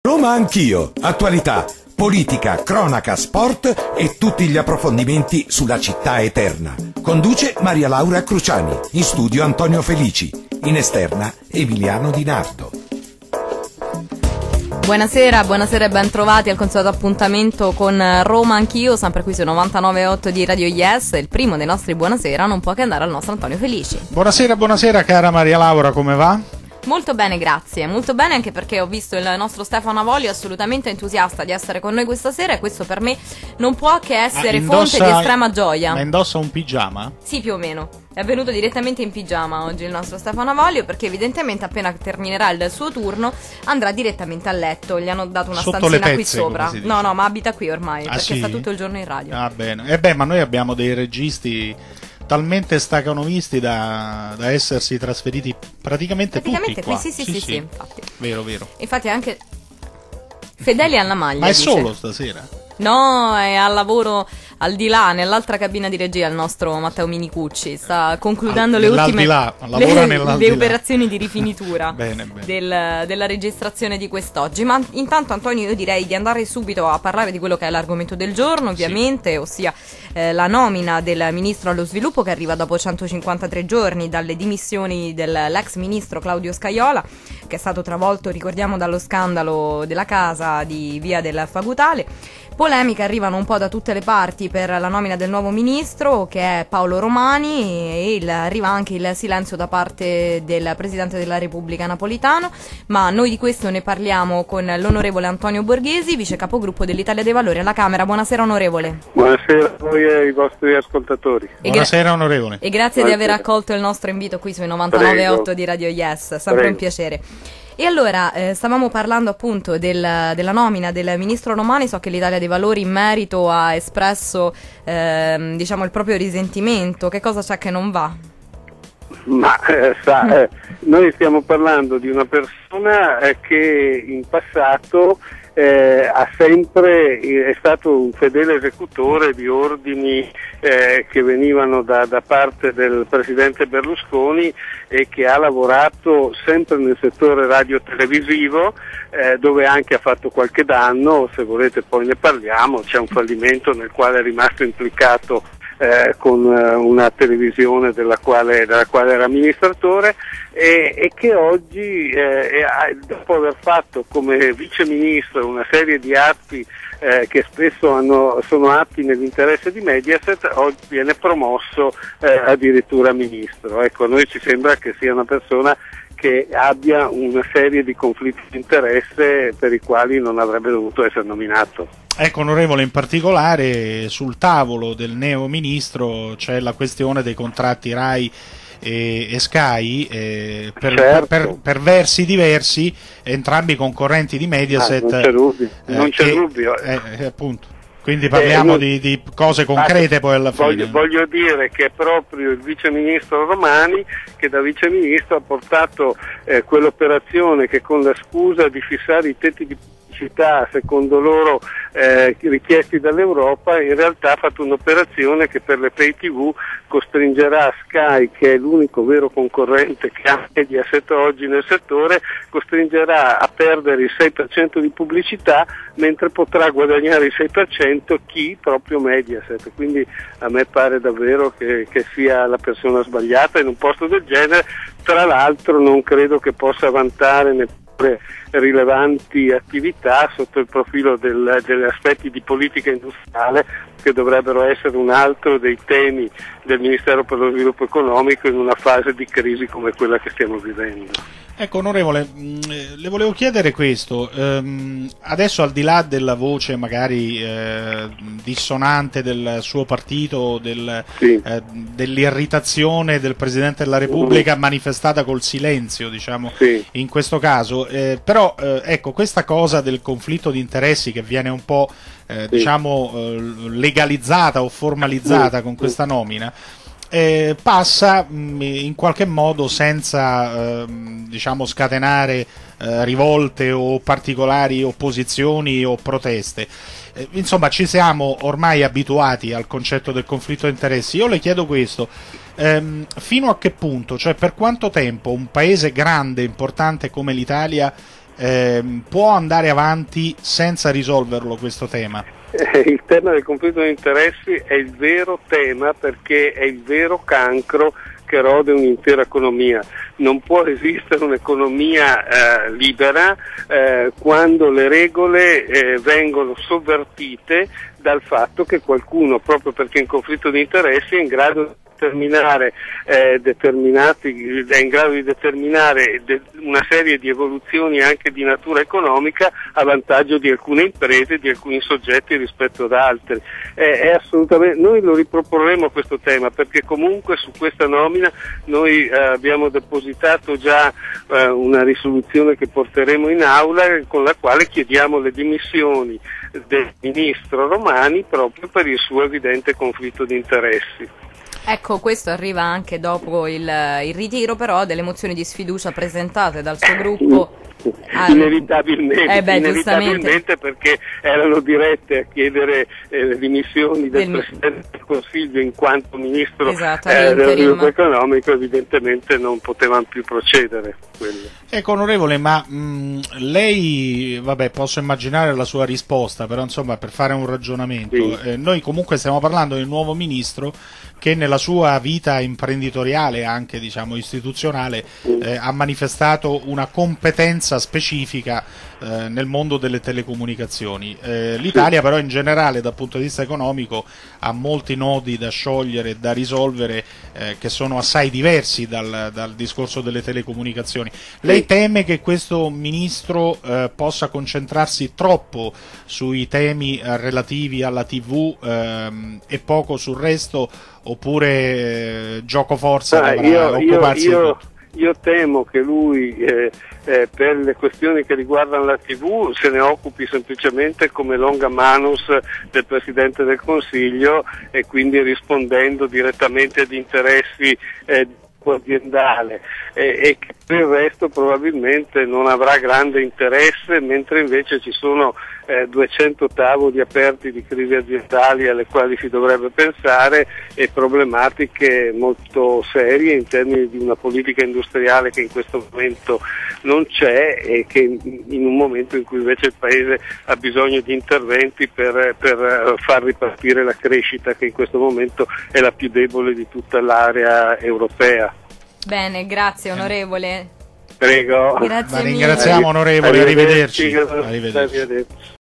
Roma Anch'io, attualità, politica, cronaca, sport e tutti gli approfondimenti sulla città eterna. Conduce Maria Laura Cruciani, in studio Antonio Felici, in esterna Emiliano Di Nardo. Buonasera e ben trovati al consueto appuntamento con Roma Anch'io, sempre qui su 99.8 di Radio Yes. Il primo dei nostri buonasera non può che andare al nostro Antonio Felici. Buonasera cara Maria Laura, come va? Molto bene, grazie. Molto bene, anche perché ho visto il nostro Stefano Avolio assolutamente entusiasta di essere con noi questa sera, e questo per me non può che essere fonte di estrema gioia. Ma indossa un pigiama? Sì, più o meno. È venuto direttamente in pigiama oggi il nostro Stefano Avolio, perché evidentemente appena terminerà il suo turno andrà direttamente a letto. Gli hanno dato una stanzina qui sopra. No, ma abita qui ormai, perché sì? sta tutto il giorno in radio. Ah, bene. Ma noi abbiamo dei registi talmente stacanovisti da essersi trasferiti praticamente tutti qua. Sì, infatti. Vero. Infatti anche fedeli alla maglia. Ma è dice. Solo stasera? No, è al lavoro al di là, nell'altra cabina di regia, il nostro Matteo Minicucci sta concludendo le ultime le operazioni di rifinitura bene. della registrazione di quest'oggi. Ma intanto, Antonio, io direi di andare subito a parlare di quello che è l'argomento del giorno, ovviamente, sì. Ossia la nomina del ministro allo sviluppo, che arriva dopo 153 giorni dalle dimissioni dell'ex ministro Claudio Scajola, che è stato travolto, ricordiamo, dallo scandalo della casa di Via del Fagutale. Polemiche arrivano un po' da tutte le parti per la nomina del nuovo ministro, che è Paolo Romani, e arriva anche il silenzio da parte del Presidente della Repubblica Napolitano, ma noi di questo ne parliamo con l'onorevole Antonio Borghesi, vice capogruppo dell'Italia dei Valori alla Camera. Buonasera onorevole. Buonasera a voi e ai vostri ascoltatori. Buonasera onorevole. E grazie di aver accolto il nostro invito qui sui 99.8 di Radio Yes, sempre un piacere. E allora, stavamo parlando appunto della nomina del ministro Romani. So che l'Italia dei Valori in merito ha espresso il proprio risentimento. Che cosa c'è che non va? Ma noi stiamo parlando di una persona che in passato è stato un fedele esecutore di ordini che venivano da parte del presidente Berlusconi, e che ha lavorato sempre nel settore radio-televisivo, dove anche ha fatto qualche danno. Se volete poi ne parliamo. C'è un fallimento nel quale è rimasto implicato con una televisione della quale era amministratore, e che oggi, dopo aver fatto come vice ministro una serie di atti che spesso sono atti nell'interesse di Mediaset, oggi viene promosso addirittura ministro. Ecco, a noi ci sembra che sia una persona che abbia una serie di conflitti di interesse per i quali non avrebbe dovuto essere nominato. Ecco onorevole, in particolare sul tavolo del neo ministro c'è la questione dei contratti RAI e Sky, per versi diversi, entrambi concorrenti di Mediaset. Non c'è dubbio. Appunto. Quindi parliamo di cose concrete poi alla fine. Voglio dire che è proprio il vice ministro Romani che da vice ministro ha portato quell'operazione che, con la scusa di fissare i tetti di pubblicità secondo loro richiesti dall'Europa, in realtà ha fatto un'operazione che per le pay TV costringerà Sky, che è l'unico vero concorrente che ha Mediaset oggi nel settore, costringerà a perdere il 6% di pubblicità, mentre potrà guadagnare il 6% chi? Proprio Mediaset. Quindi a me pare davvero che sia la persona sbagliata in un posto del genere. Tra l'altro non credo che possa vantare neppure rilevanti attività sotto il profilo degli aspetti di politica industriale, che dovrebbero essere un altro dei temi del Ministero per lo Sviluppo Economico in una fase di crisi come quella che stiamo vivendo. Ecco onorevole, le volevo chiedere questo, adesso al di là della voce magari dissonante del suo partito, dell'irritazione del Presidente della Repubblica manifestata col silenzio, diciamo, in questo caso, però ecco, questa cosa del conflitto di interessi che viene un po' legalizzata o formalizzata con questa nomina, passa in qualche modo senza scatenare rivolte o particolari opposizioni o proteste. Insomma, ci siamo ormai abituati al concetto del conflitto di interessi. Io le chiedo questo: fino a che punto, cioè per quanto tempo un paese grande, importante come l'Italia può andare avanti senza risolverlo questo tema? Il tema del conflitto di interessi è il vero tema, perché è il vero cancro che rode un'intera economia. Non può esistere un'economia libera quando le regole vengono sovvertite dal fatto che qualcuno, proprio perché è in conflitto di interessi, è in grado di determinare una serie di evoluzioni anche di natura economica a vantaggio di alcune imprese, di alcuni soggetti rispetto ad altri. È assolutamente, noi lo riproporremo questo tema, perché comunque su questa nomina noi abbiamo depositato già una risoluzione che porteremo in aula, con la quale chiediamo le dimissioni del ministro Romani proprio per il suo evidente conflitto di interessi. Ecco, questo arriva anche dopo il ritiro però delle mozioni di sfiducia presentate dal suo gruppo. Inevitabilmente, perché erano dirette a chiedere le dimissioni del Presidente del Consiglio in quanto Ministro dello Sviluppo Economico, evidentemente non potevano più procedere. Ecco, onorevole, ma lei, posso immaginare la sua risposta, però insomma, per fare un ragionamento, sì. Noi comunque stiamo parlando di un nuovo Ministro che nella sua vita imprenditoriale, anche diciamo istituzionale, ha manifestato una competenza specifica nel mondo delle telecomunicazioni. L'Italia però in generale dal punto di vista economico ha molti nodi da sciogliere e da risolvere che sono assai diversi dal discorso delle telecomunicazioni. Lei teme che questo Ministro possa concentrarsi troppo sui temi relativi alla TV e poco sul resto, oppure gioco forza dovrà occuparsi di tutto? Io temo che lui per le questioni che riguardano la TV se ne occupi semplicemente come longa manus del Presidente del Consiglio, e quindi rispondendo direttamente ad interessi aziendale, e che per il resto probabilmente non avrà grande interesse, mentre invece ci sono 200 tavoli aperti di crisi aziendali alle quali si dovrebbe pensare, e problematiche molto serie in termini di una politica industriale che in questo momento non c'è, e che in un momento in cui invece il Paese ha bisogno di interventi per far ripartire la crescita, che in questo momento è la più debole di tutta l'area europea. Bene, grazie onorevole. Prego. Grazie ringraziamo onorevole, arrivederci. Arrivederci.